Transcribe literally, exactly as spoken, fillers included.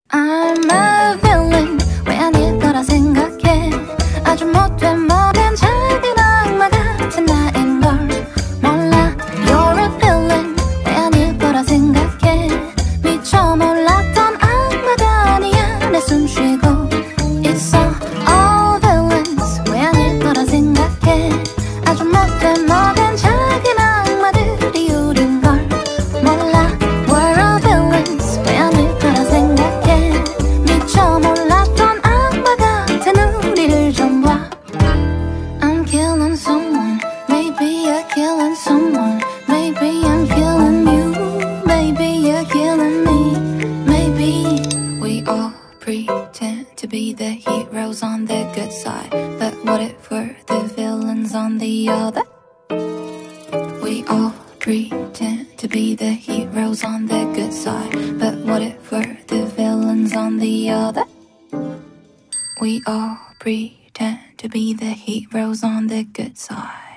I'm a villain 왜 아닐 거라 생각해 아주 못된 먹은 작은 악마 같은 나인걸 몰라 You're a villain 왜 아닐 거라 생각해 미처 몰랐던 악마가 아니야 내 숨 쉬고 있어 All villains 왜 아닐 거라 생각해 아주 못된 먹은 작은 악마들이 우린 걸 몰라 We're all villains 왜 아닐 거라 생각해 미처 몰랐던 악마 같은 우리를 좀 봐 I'm killing someone Maybe you're killing someone Maybe I'm killing you Maybe you're killing me Maybe we all pretend to be the heroes on the good side But what if we're the villains on the other? We all pretend to be the heroes on the good side But what if we're the villains on the other? We all pretend to be the heroes on the good side